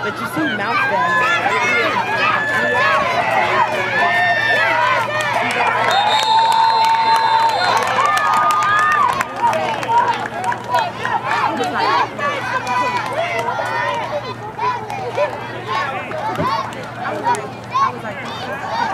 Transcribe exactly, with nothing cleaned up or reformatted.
But you see mouse down there. I was like, I was like,